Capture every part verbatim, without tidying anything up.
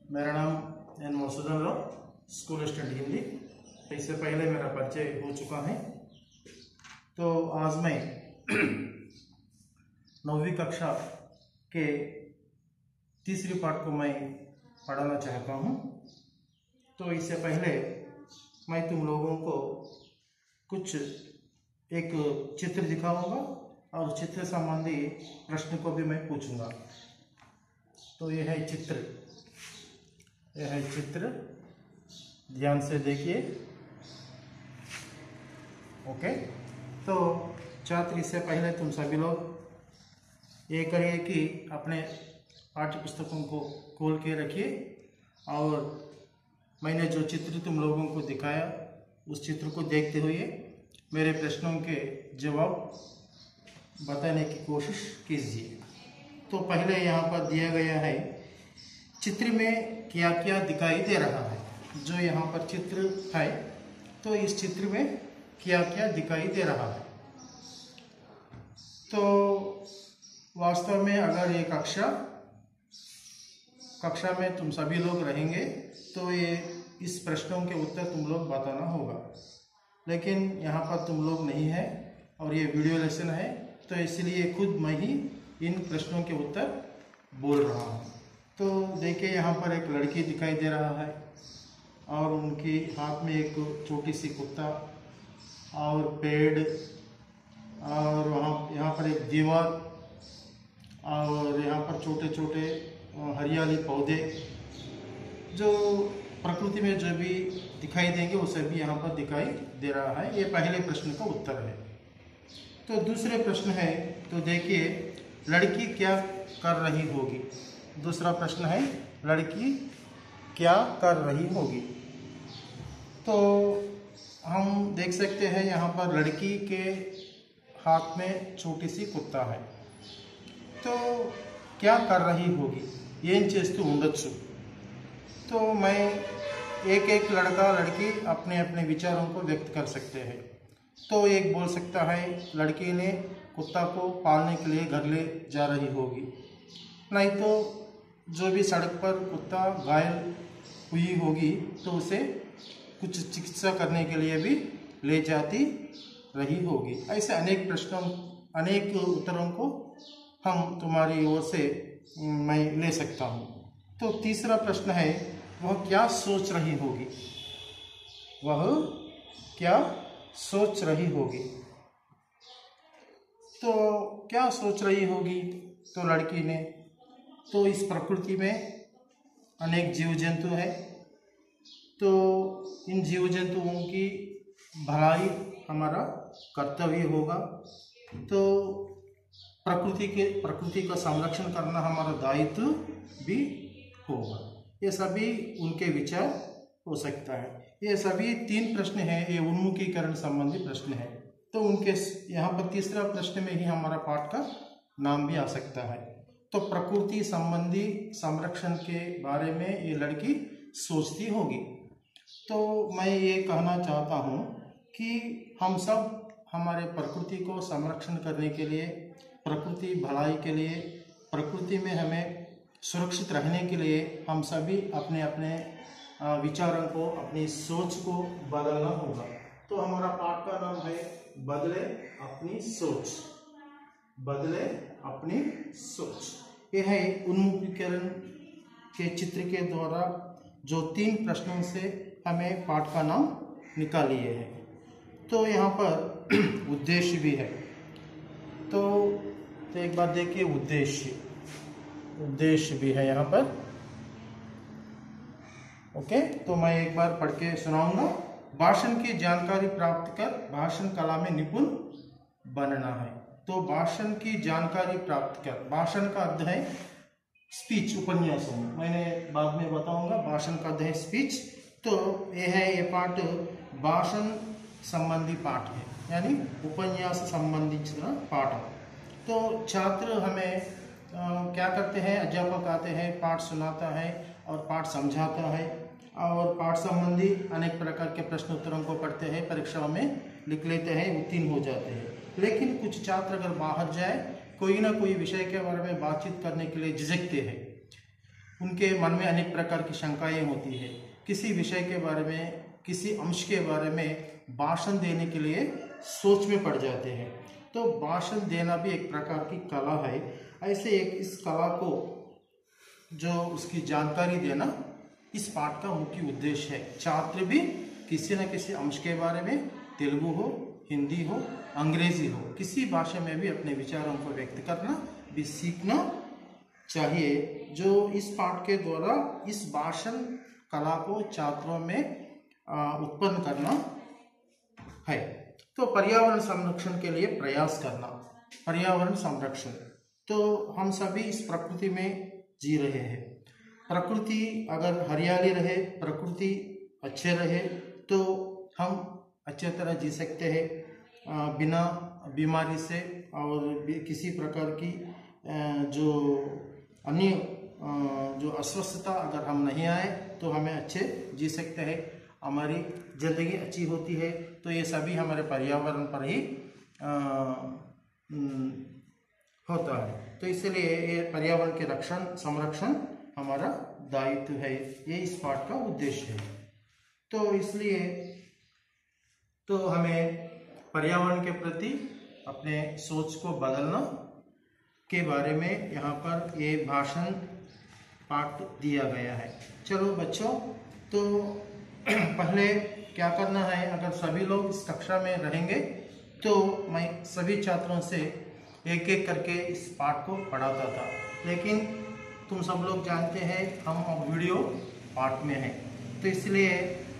मेरा नाम N Masudan Rao, school student Hindi. इससे पहले मेरा परिचय हो चुका है। तो आज मैं नौवीं कक्षा के तीसरी पाठ को मैं पढ़ाना चाहता हूँ। तो इससे पहले मैं तुम लोगों को कुछ एक चित्र दिखाऊंगा और चित्र संबंधी प्रश्न को भी मैं पूछूंगा। तो यह है चित्र, यह है चित्र, ध्यान से देखिए। ओके, तो छात्र इससे पहले तुम सभी लोग ये करिए कि अपने पाठ्य पुस्तकों को खोल के रखिए और मैंने जो चित्र तुम लोगों को दिखाया उस चित्र को देखते हुए मेरे प्रश्नों के जवाब बताने की कोशिश कीजिए। तो पहले यहाँ पर दिया गया है चित्र में क्या क्या दिखाई दे रहा है। जो यहाँ पर चित्र है तो इस चित्र में क्या क्या दिखाई दे रहा है। तो वास्तव में अगर ये कक्षा कक्षा में तुम सभी लोग रहेंगे तो ये इस प्रश्नों के उत्तर तुम लोग बताना होगा, लेकिन यहाँ पर तुम लोग नहीं है और ये वीडियो लेसन है, तो इसलिए खुद मैं ही इन प्रश्नों के उत्तर बोल रहा हूँ। तो देखिए यहाँ पर एक लड़की दिखाई दे रहा है और उनके हाथ में एक छोटी सी कुत्ता और पेड़ और वहाँ यहाँ पर एक दीवार और यहाँ पर छोटे छोटे हरियाली पौधे जो प्रकृति में जो भी दिखाई देंगे वो सभी यहाँ पर दिखाई दे रहा है। ये पहले प्रश्न का उत्तर है। तो दूसरे प्रश्न है, तो देखिए लड़की क्या कर रही होगी। दूसरा प्रश्न है लड़की क्या कर रही होगी। तो हम देख सकते हैं यहाँ पर लड़की के हाथ में छोटी सी कुत्ता है। तो क्या कर रही होगी, ఏం చేస్తూ ఉండొచ్చు। तो मैं एक एक लड़का लड़की अपने अपने विचारों को व्यक्त कर सकते हैं। तो एक बोल सकता है लड़की ने कुत्ता को पालने के लिए घर ले जा रही होगी, नहीं तो जो भी सड़क पर कुत्ता घायल हुई होगी तो उसे कुछ चिकित्सा करने के लिए भी ले जाती रही होगी। ऐसे अनेक प्रश्नों अनेक उत्तरों को हम तुम्हारी ओर से मैं ले सकता हूँ। तो तीसरा प्रश्न है वह क्या सोच रही होगी। वह क्या सोच रही होगी। तो क्या सोच रही होगी, तो लड़की ने तो इस प्रकृति में अनेक जीव जंतु है, तो इन जीव जंतुओं की भलाई हमारा कर्तव्य होगा। तो प्रकृति के प्रकृति का संरक्षण करना हमारा दायित्व भी होगा। ये सभी उनके विचार हो सकता है। ये सभी तीन प्रश्न हैं, ये उन्मुखीकरण संबंधी प्रश्न है। तो उनके यहाँ पर तीसरा प्रश्न में ही हमारा पाठ का नाम भी आ सकता है। तो प्रकृति संबंधी संरक्षण के बारे में ये लड़की सोचती होगी। तो मैं ये कहना चाहता हूँ कि हम सब हमारे प्रकृति को संरक्षण करने के लिए, प्रकृति भलाई के लिए, प्रकृति में हमें सुरक्षित रहने के लिए हम सभी अपने अपने विचारों को, अपनी सोच को बदलना होगा। तो हमारा पाठ का नाम है बदले अपनी सोच, बदले अपनी सोच। यह है उन्मुखीकरण के चित्र के द्वारा जो तीन प्रश्नों से हमें पाठ का नाम निकालिए है। तो यहाँ पर उद्देश्य भी है। तो, तो एक बात देखिए, उद्देश्य उद्देश्य भी है यहाँ पर। ओके, तो मैं एक बार पढ़ के सुनाऊंगा। भाषण की जानकारी प्राप्त कर भाषण कला में निपुण बनना है। तो भाषण की जानकारी प्राप्त कर, भाषण का अर्थ है स्पीच, उपन्यासों में मैंने बाद में बताऊंगा। भाषण का अर्थ है स्पीच। तो यह है, ये पाठ भाषण संबंधी पाठ है, यानी उपन्यास संबंधी पाठ है। तो छात्र हमें आ, क्या करते हैं, अध्यापक आते हैं, पाठ सुनाता है और पाठ समझाता है और पाठ संबंधी अनेक प्रकार के प्रश्न उत्तरों को पढ़ते हैं, परीक्षाओं में लिख लेते हैं, उत्तीर्ण हो जाते हैं। लेकिन कुछ छात्र अगर बाहर जाए, कोई ना कोई विषय के बारे में बातचीत करने के लिए झिझकते हैं। उनके मन में अनेक प्रकार की शंकाएं होती है। किसी विषय के बारे में, किसी अंश के बारे में भाषण देने के लिए सोच में पड़ जाते हैं। तो भाषण देना भी एक प्रकार की कला है। ऐसे एक इस कला को जो उसकी जानकारी देना इस पाठ का मुख्य उद्देश्य है। छात्र भी किसी न किसी अंश के बारे में, तेलुगु हो, हिंदी हो, अंग्रेजी हो, किसी भाषा में भी अपने विचारों को व्यक्त करना भी सीखना चाहिए। जो इस पाठ के द्वारा इस भाषण कला को छात्रों में उत्पन्न करना है। तो पर्यावरण संरक्षण के लिए प्रयास करना। पर्यावरण संरक्षण, तो हम सभी इस प्रकृति में जी रहे हैं। प्रकृति अगर हरियाली रहे, प्रकृति अच्छे रहे तो हम अच्छे तरह जी सकते हैं बिना बीमारी से, और किसी प्रकार की जो अन्य जो अस्वस्थता अगर हम नहीं आए तो हमें अच्छे जी सकते हैं, हमारी जिंदगी अच्छी होती है। तो ये सभी हमारे पर्यावरण पर ही आ, होता है। तो इसलिए ये पर्यावरण के रक्षण संरक्षण हमारा दायित्व है, ये इस पाठ का उद्देश्य है। तो इसलिए तो हमें पर्यावरण के प्रति अपने सोच को बदलना के बारे में यहाँ पर ये भाषण पाठ दिया गया है। चलो बच्चों, तो पहले क्या करना है, अगर सभी लोग इस कक्षा में रहेंगे तो मैं सभी छात्रों से एक एक करके इस पाठ को पढ़ाता था, लेकिन तुम सब लोग जानते हैं हम अब वीडियो पाठ में हैं, तो इसलिए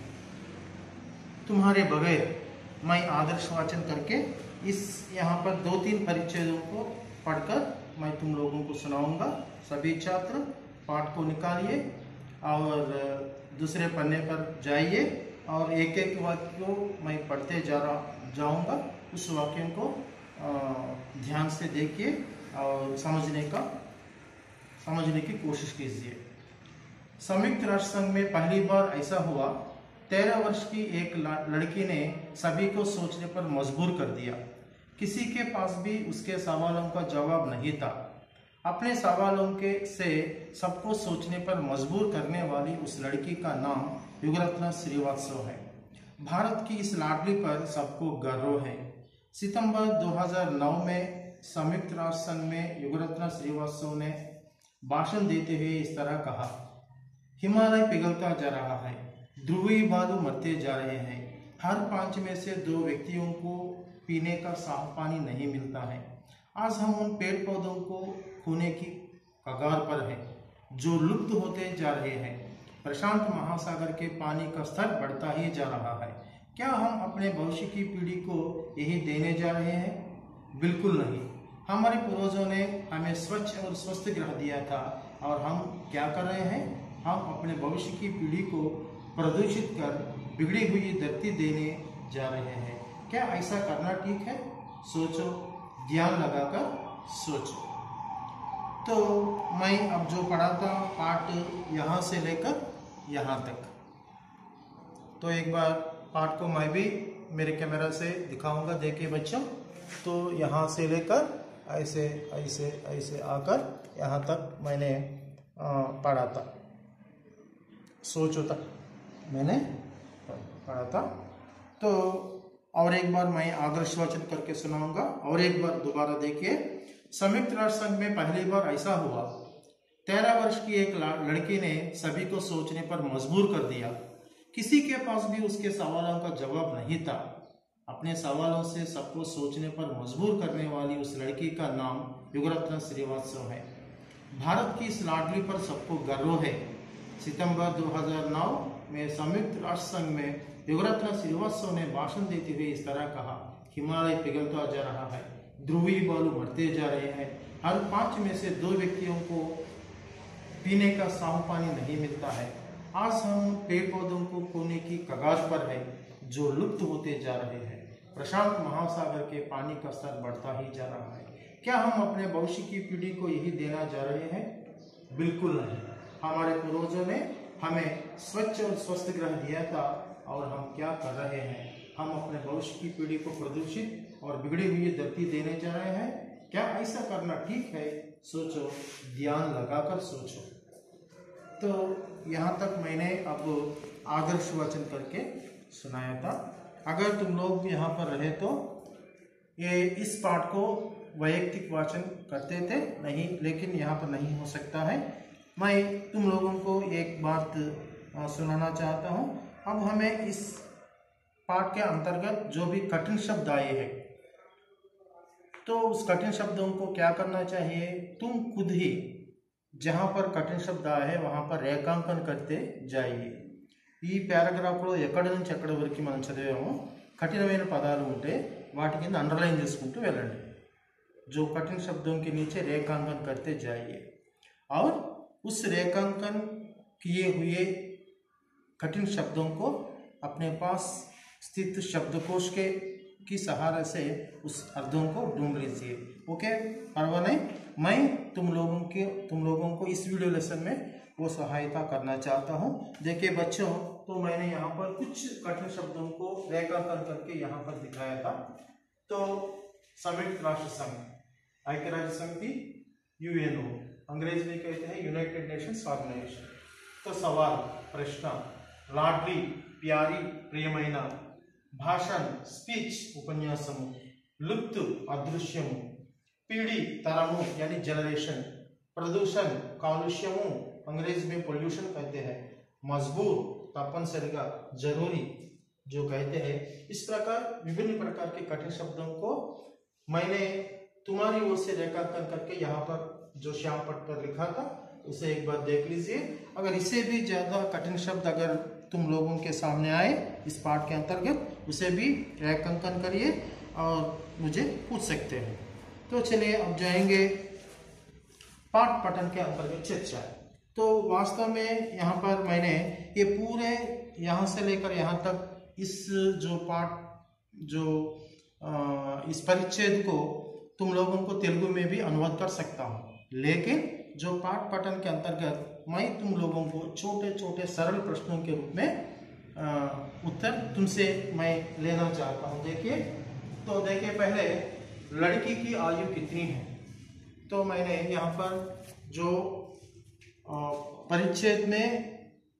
तुम्हारे बगैर मैं आदर्श वाचन करके इस यहाँ पर दो तीन परिच्छेदों को पढ़कर मैं तुम लोगों को सुनाऊंगा। सभी छात्र पाठ को निकालिए और दूसरे पन्ने पर जाइए और एक एक वाक्य को मैं पढ़ते जा रहा जाऊंगा। उस वाक्यों को ध्यान से देखिए और समझने का समझने की कोशिश कीजिए। संयुक्त राष्ट्र संघ में पहली बार ऐसा हुआ, तेरह वर्ष की एक लड़की ने सभी को सोचने पर मजबूर कर दिया। किसी के पास भी उसके सवालों का जवाब नहीं था। अपने सवालों के से सबको सोचने पर मजबूर करने वाली उस लड़की का नाम युगरत्न श्रीवास्तव है। भारत की इस लाडली पर सबको गर्व है। सितंबर दो हज़ार नौ में संयुक्त राष्ट्र संघ में युगरत्न श्रीवास्तव ने भाषण देते हुए इस तरह कहा, हिमालय पिघलता जा रहा है, ध्रुवीय बालू मरते जा रहे हैं, हर पांच में से दो व्यक्तियों को पीने का साफ पानी नहीं मिलता है। आज हम उन पेड़ पौधों को खोने की कगार पर हैं जो लुप्त होते जा रहे हैं। प्रशांत महासागर के पानी का स्तर बढ़ता ही जा रहा है। क्या हम अपने भविष्य की पीढ़ी को यही देने जा रहे हैं? बिल्कुल नहीं। हमारे पूर्वजों ने हमें स्वच्छ और स्वस्थ ग्रह दिया था और हम क्या कर रहे हैं? हम अपने भविष्य की पीढ़ी को प्रदूषित कर बिगड़ी हुई धरती देने जा रहे हैं। क्या ऐसा करना ठीक है? सोचो, ध्यान लगाकर सोचो। तो मैं अब जो पढ़ाता पाठ यहाँ से लेकर यहाँ तक, तो एक बार पाठ को मैं भी मेरे कैमरा से दिखाऊंगा, देखिए बच्चों। तो यहाँ से लेकर ऐसे ऐसे ऐसे आकर यहाँ तक मैंने पढ़ा था, सोचो तक मैंने पढ़ा था। तो और एक बार मैं आदर्श वाचन करके सुनाऊंगा और एक बार दोबारा देखिए। संयुक्त राष्ट्र संघ में पहली बार ऐसा हुआ, तेरह वर्ष की एक लड़की ने सभी को सोचने पर मजबूर कर दिया। किसी के पास भी उसके सवालों का जवाब नहीं था। अपने सवालों से सबको सोचने पर मजबूर करने वाली उस लड़की का नाम युगरत्न श्रीवास्तव है। भारत की इस लाडली पर सबको गर्व है। सितंबर दो हज़ार नौ में संयुक्त राष्ट्र संघ में युगरत्न श्रीवास्तव ने भाषण देते हुए इस तरह कहा, हिमालय पिघलता जा रहा है, ध्रुवीय बालू मरते जा रहे हैं, हर पांच में से दो व्यक्तियों को पीने का साफ पानी नहीं मिलता है। आज हम पेड़ पौधों को खोने की कगार पर है जो लुप्त होते जा रहे हैं। प्रशांत महासागर के पानी का स्तर बढ़ता ही जा रहा है। क्या हम अपने भविष्य की पीढ़ी को यही देना जा रहे हैं? बिल्कुल नहीं। हमारे पूर्वजों ने हमें स्वच्छ और स्वस्थ ग्रह दिया था और हम क्या कर रहे हैं? हम अपने भविष्य की पीढ़ी को प्रदूषित और बिगड़ी हुई धरती देने जा रहे हैं। क्या ऐसा करना ठीक है? सोचो, ध्यान लगाकर सोचो। तो यहाँ तक मैंने अब आदर्श वचन करके सुनाया था। अगर तुम लोग यहाँ पर रहे तो ये इस पाठ को वैयक्तिक वाचन करते थे नहीं, लेकिन यहाँ पर नहीं हो सकता है। मैं तुम लोगों को एक बात सुनाना चाहता हूँ। अब हमें इस पाठ के अंतर्गत जो भी कठिन शब्द आए हैं, तो उस कठिन शब्दों को क्या करना चाहिए, तुम खुद ही जहाँ पर कठिन शब्द आए हैं वहाँ पर रेखांकन करते जाइए। ఈ పారాగ్రాఫ్లో ఎక్కడి నుంచి ఎక్కడి వరకు మనం చదివామో కఠినమైన పదాలు ఉంటే వాటి కింద అండర్లైన్ చేసుకుంటూ వెళ్ళండి। जो कठिन शब्दों के नीचे रेखांकन करते जाइए और उस रेखांकन किए हुए कठिन शब्दों को अपने पास स्थित शब्दकोश के की सहारा से उस अर्थों को ढूंढ लीजिए। ओके, परवाह नहीं, मैं तुम लोगों के तुम लोगों को इस वीडियो लेसन में वो सहायता करना चाहता हूँ। देखिए बच्चों, तो मैंने यहाँ पर कुछ कठिन शब्दों को रेखांकन करके यहाँ पर दिखाया था। तो संयुक्त राष्ट्र संघ, ऐक्य राज्य समिति, यूएनओ, अंग्रेजी में कहते हैं यूनाइटेड नेशंस ऑर्गेनाइजेशन। तो सवाल, प्रश्न, लाडली, प्यारी, प्रियमैना, भाषण, स्पीच, उपन्यासము, लुप्त, अदृश्यము, पीढ़ी, तरमु यानी जनरेशन, प्रदूषण, कालुष्यము, अंग्रेजी में पोल्यूशन कहते हैं, मजबूर, तपनसरिगा, जरूरी जो कहते हैं। इस प्रकार विभिन्न प्रकार के कठिन शब्दों को मैंने तुम्हारी ओर से रेखांकन करके यहाँ पर जो श्याम पट पर लिखा था उसे एक बार देख लीजिए। अगर इससे भी ज्यादा कठिन शब्द अगर तुम लोगों के सामने आए इस पाठ के अंतर्गत, उसे भी रेखांकन करिए और मुझे पूछ सकते हैं। तो चलिए अब जाएंगे पाठ पठन के अंतर्गत चर्चा। तो वास्तव में यहाँ पर मैंने ये पूरे यहाँ से लेकर यहाँ तक इस जो पाठ जो आ, इस परिच्छेद को तुम लोगों को तेलुगु में भी अनुवाद कर सकता हूँ, लेकिन जो पाठ पठन के अंतर्गत मैं तुम लोगों को छोटे छोटे सरल प्रश्नों के रूप में आ, उत्तर तुमसे मैं लेना चाहता हूँ। देखिए, तो देखिए पहले, लड़की की आयु कितनी है? तो मैंने यहाँ पर जो परिच्छेद में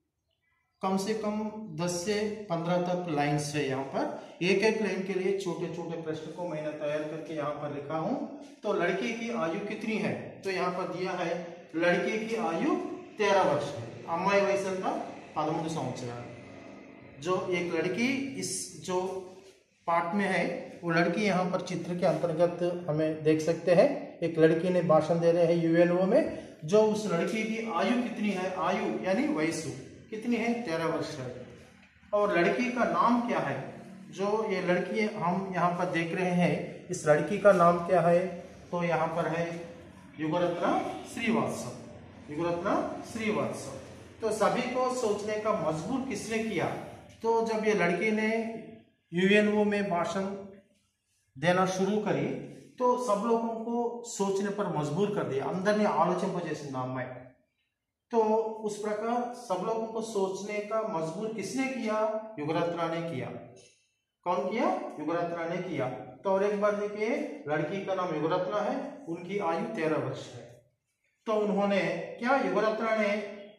कम से कम दस से पंद्रह तक लाइन्स है। यहाँ पर एक एक लाइन के लिए छोटे छोटे प्रश्न को मैंने तैयार करके यहाँ पर लिखा हूँ। तो लड़की की आयु कितनी है? तो यहाँ पर दिया है लड़की की आयु तेरह वर्ष है। अम्माई वयसु अंता पदमूडु संवत्सरालु। जो एक लड़की इस जो पाठ में है वो लड़की यहाँ पर चित्र के अंतर्गत हमें देख सकते हैं। एक लड़की ने भाषण दे रहे हैं यूएनओ में। जो उस लड़की की आयु कितनी है, आयु यानी वयसु कितनी है, तेरह वर्ष है। और लड़की का नाम क्या है? जो ये लड़की हम यहाँ पर देख रहे हैं, इस लड़की का नाम क्या है? तो यहाँ पर है युगरत्न श्रीवास्तव। युगरत्न श्रीवास्तव। तो सभी को सोचने का मजबूर किसने किया? तो जब ये लड़की ने यूएनओ में भाषण देना शुरू करी तो सब लोगों को सोचने पर मजबूर कर दिया, अंदर ने आलोचन नाम है। तो उस प्रकार सब लोगों को सोचने का मजबूर किसने किया? युगरत्ना ने किया। कौन किया? युगरत्ना ने किया। तो और एक बार देखिए, लड़की का नाम युगरत्ना है, उनकी आयु तेरह वर्ष है। तो उन्होंने क्या युगरत्ना ने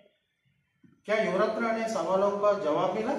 क्या युगरत्ना ने सवालों का जवाब मिला?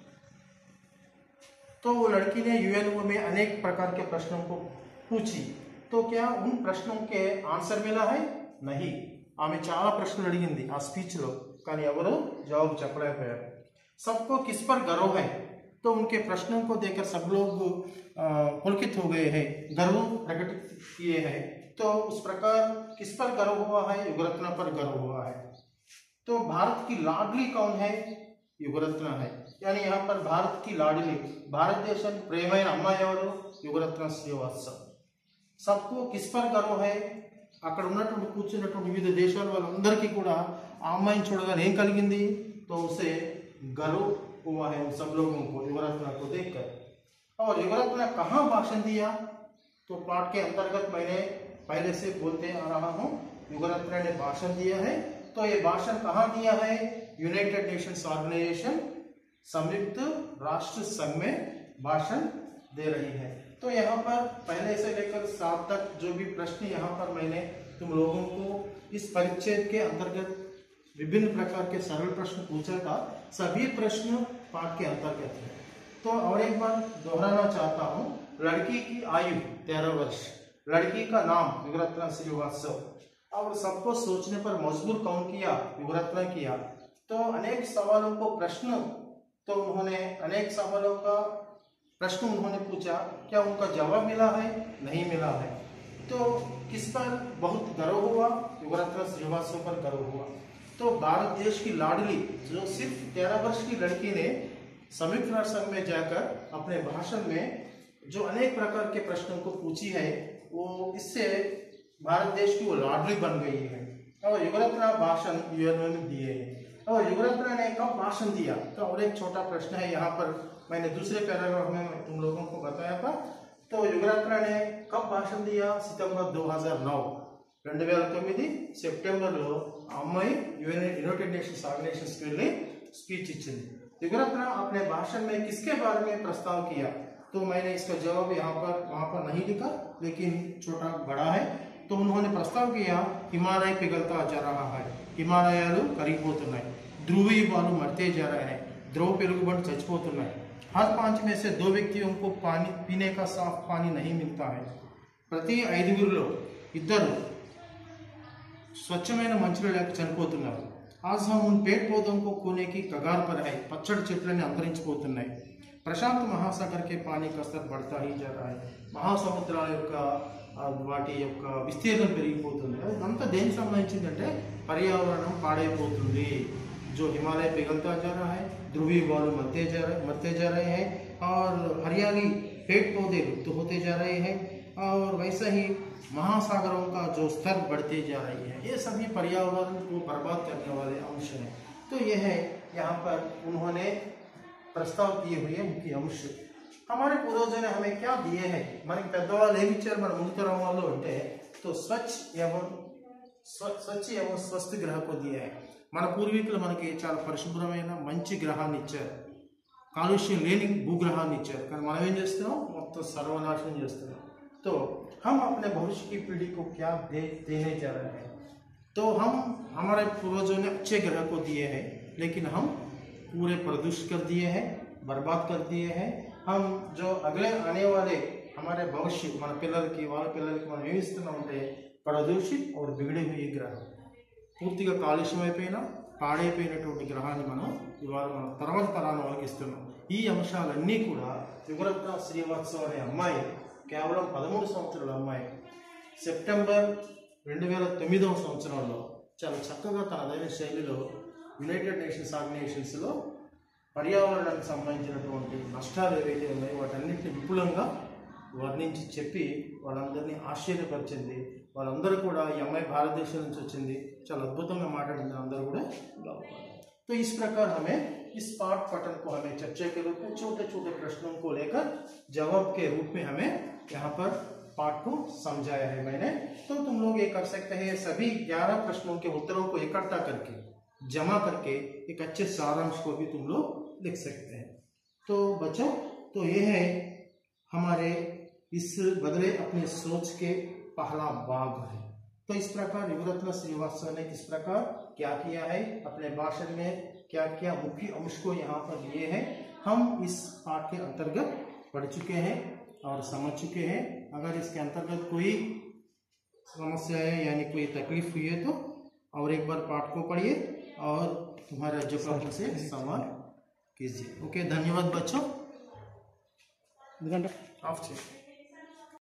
तो वो लड़की ने यूएनओ में अनेक प्रकार के प्रश्नों को पूछी। तो क्या उन प्रश्नों के आंसर मिला है? नहीं। ఆమె చాలా ప్రశ్నలు అడిగింది ఆ స్పీచ్ లో, కానీ ఎవరు జవాబు చెప్పలేకపోయారు। सबको किस पर गर्व है? तो उनके प्रश्नों को देखकर सब लोग पुलकित हो गए हैं, गर्व प्रकट किए हैं। तो उस प्रकार किस पर गर्व हुआ है? युगरत्ना पर गर्व हुआ है। तो भारत की लाडली कौन है? युगरत्ना है। यानी यहाँ पर भारत की लाडली, भारत देश प्रेమైన అమ్మాయి ఎవరు? युगरत्न श्रीवास्तव। सबको किस पर गर्व है? అక్కడ ఉన్నటువంటి కూర్చున్నటువంటి వివిధ దేశాల వాళ్ళందరికీ కూడా ఆ అమ్మాయిని చూడగానే ఏం కలిగింది? तो उसे गर्व हुआ है उन सब लोगों को युगरत्ना को देखकर। और युगरत्ना कहाँ भाषण दिया? तो पाठ के अंतर्गत मैंने पहले से बोलते आ रहा हूँ, युगरत्ना ने भाषण दिया है। तो ये भाषण कहाँ दिया है? यूनाइटेड नेशंस ऑर्गेनाइजेशन, संयुक्त राष्ट्र संघ में भाषण दे रही है। तो यहाँ पर पहले से लेकर सात तक जो भी प्रश्न यहाँ पर मैंने तुम लोगों को इस परिच्छेद के अंतर्गत विभिन्न प्रकार के सरल प्रश्न पूछा था, सभी प्रश्न पाठ के अंतर्गत है। तो और एक बार दोहराना चाहता हूँ, लड़की की आयु तेरह वर्ष, लड़की का नाम युगरत्ना श्रीवास्तव, और सबको सोचने पर मजबूर कौन किया? युगरत्ना किया। तो अनेक सवालों को प्रश्न तो उन्होंने अनेक सवालों का प्रश्न उन्होंने पूछा, क्या उनका जवाब मिला है? नहीं मिला है। तो किस पर बहुत गर्व हुआ? युगरत्ना श्रीवास्तव पर गर्व हुआ। तो भारत देश की लाडली जो सिर्फ तेरह वर्ष की लड़की ने संयुक्त राष्ट्र संघ में जाकर अपने भाषण में जो अनेक प्रकार के प्रश्नों को पूछी है, वो इससे भारत देश की वो लाडली बन गई है। और युगरत्ना भाषण यूएन में दिए हैं। और युगरत्ना ने कब भाषण दिया? तो और एक छोटा प्रश्न है, यहाँ पर मैंने दूसरे पैराग्राफ में तुम लोगों को बताया था। तो युगरत्ना ने कब भाषण दिया? सितंबर दो हज़ार नौ రెండు వేల తొమ్మిది సెప్టెంబర్లో అమ్మాయి యునైటెడ్ नेशंस ऑर्गेनाइजेशंस के लिए स्पीच इच्छिंది। युगरत्ना अपने भाषण में किसके बारे में प्रस्ताव किया? तो मैंने इसका जवाब यहाँ पर वहाँ पर नहीं लिखा, लेकिन छोटा बड़ा है। तो उन्होंने प्रस्ताव किया, हिमालय पिघलता जा रहा है, हिमालयाలు కరిగిపోతున్నాయి, ध्रुवीवालु मरते जा रहे हैं, ध्रुव पेरुगुबंड చచ్చిపోతున్నాయి, हर पांच में से दो व्यक्तियों को पानी पीने का साफ पानी नहीं मिलता है, ప్రతి ఐదుగురిలో ఇద్దరు స్వచ్ఛమైన మంచినీళ్ళు లేక చనిపోతున్నారు। आज हम उन पेड़ पौधों को खोने की कगार पर है, పచ్చడి చెట్లని అంతరించిపోతున్నాయి, ప్రశాంత మహాసాగర్ के पानी का स्तर बढ़ता ही जा रहा है, మహాసముద్రాల యొక్క వాటి యొక్క విస్తీర్ణం పెరిగిపోతుంది। అదంతా దేనికి సంబంధించిందంటే పర్యావరణం పాడైపోతుంది। जो हिमालय पिघलता जा रहा है, ध्रुवी वालु मरते जा रहे मरते जा रहे हैं, और हरियाली पेड़ पौधे लुप्त होते जा रहे हैं, और वैसा ही महासागरों का जो स्तर बढ़ते जा रही है। ये सभी पर्यावरण को बर्बाद करने वाले अंश हैं। तो यह है यहाँ पर उन्होंने प्रस्ताव किए हुए मुख्य अंश। हमारे पूर्वजों ने हमें क्या दिए हैं? मन पेदवाళ్ళు ఏమి ఇచ్చారు మన ముందు తరం వాళ్ళు అంటే, तो स्वच्छ एवं स्वच्छ एवं स्वस्थ ग्रह को दिया है। మన పూర్వీకులు మనకి చాలా పరిశుభ్రమైన మంచి గ్రహాన్ని ఇచ్చారు, కాలుష్యం లేని భూగ్రహాన్ని ఇచ్చారు। కానీ మనం ఏం చేస్తున్నాం? మొత్తం సర్వనాశనం చేస్తున్నాం। तो हम अपने भविष्य की पीढ़ी को क्या दे देने जा रहे हैं? तो हम हमारे पूर्वजों ने अच्छे ग्रह को दिए हैं, लेकिन हम पूरे प्रदूषित कर दिए हैं, बर्बाद कर दिए हैं। हम जो अगले आने वाले हमारे भविष्य మన పిల్లలకి వాళ్ళ పిల్లలకి మనం ఏమి ఇస్తున్నాం అంటే ప్రదూషిత और बिगड़े हुए ग्रह, పూర్తిగా కాలుష్యం అయిపోయిన పాడైపోయినటువంటి గ్రహాన్ని మనం ఇవాళ మన తర్వాత తరాల వాళ్ళకి ఇస్తున్నాం। ఈ అంశాలన్నీ కూడా युगरत्ना श्रीवास्तव అనే అమ్మాయి, కేవలం పదమూడు సంవత్సరాల అమ్మాయి, సెప్టెంబర్ రెండు వేల తొమ్మిదవ సంవత్సరంలో చాలా చక్కగా తనదైన శైలిలో యునైటెడ్ నేషన్స్ ఆర్గనైజేషన్స్లో పర్యావరణానికి సంబంధించినటువంటి నష్టాలు ఏవైతే ఉన్నాయో వాటన్నిటిని విపులంగా వర్ణించి చెప్పి వాళ్ళందరినీ ఆశ్చర్యపరిచింది। వాళ్ళందరూ కూడా ఈ అమ్మాయి భారతదేశం నుంచి వచ్చింది, చాలా అద్భుతంగా మాట్లాడింది, అందరూ కూడా బాగుపడ్డారు। तो इस प्रकार हमें इस पाठ पठन को हमें चर्चा के रूप में छोटे छोटे प्रश्नों को लेकर जवाब के रूप में हमें यहाँ पर पाठ को समझाया है मैंने। तो तुम लोग ये कर सकते हैं, सभी ग्यारह प्रश्नों के उत्तरों को इकट्ठा करके जमा करके एक अच्छे सारांश को भी तुम लोग लिख सकते हैं। तो बच्चों, तो ये है हमारे इस बदले अपने सोच के पहला भाग है। तो इस प्रकार युगरत्ना श्रीवास्तव ने किस प्रकार क्या किया है, अपने भाषण में क्या क्या मुख्य अंश को यहाँ पर लिए हैं, हम इस पाठ के अंतर्गत पढ़ चुके हैं और समझ चुके हैं। अगर इसके अंतर्गत कोई समस्या है यानी कोई तकलीफ हुई है तो और एक बार पाठ को पढ़िए और तुम्हारे अध्यापक से सवाल कीजिए। ओके, धन्यवाद बच्चों। ऑफ